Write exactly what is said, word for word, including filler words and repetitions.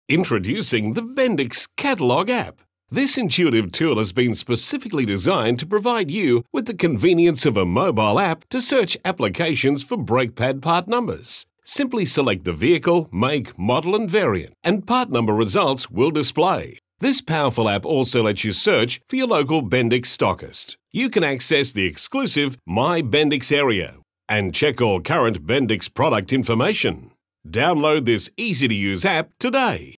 Introducing the Bendix Catalogue app. This intuitive tool has been specifically designed to provide you with the convenience of a mobile app to search applications for brake pad part numbers. Simply select the vehicle, make, model and variant, and part number results will display. This powerful app also lets you search for your local Bendix stockist. You can access the exclusive MyBendix area and check all current Bendix product information. Download this easy-to-use app today.